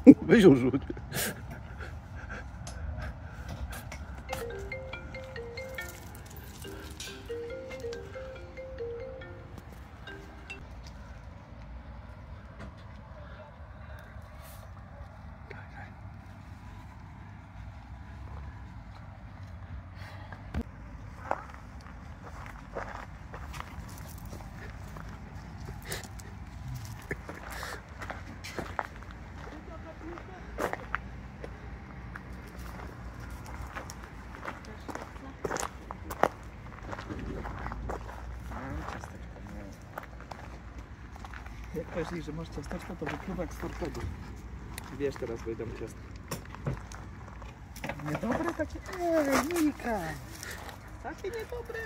Weź ją rzuć. Jak powiesz, że masz ciasteczko, to wypluwa jak z torpedu. Wiesz, teraz wyjdę ciasto. Niedobre takie? Nika! Takie niedobre?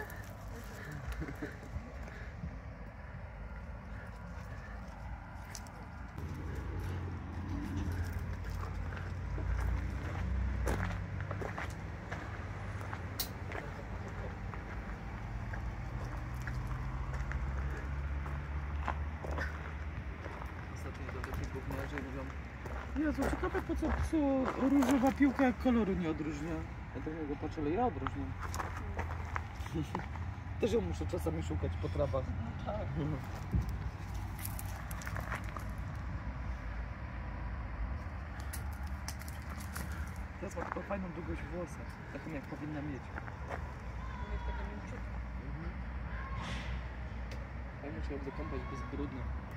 Jezu, ciekawe po co różowa piłka jak koloru nie odróżnia. Ja do niego patrzę, ale ja odróżniam. Też ją muszę czasami szukać po trawach. No tak. Teraz ma tylko fajną długość włosa. Taką jak powinna mieć. Fajnie się ją wykąpać bezbrudnie.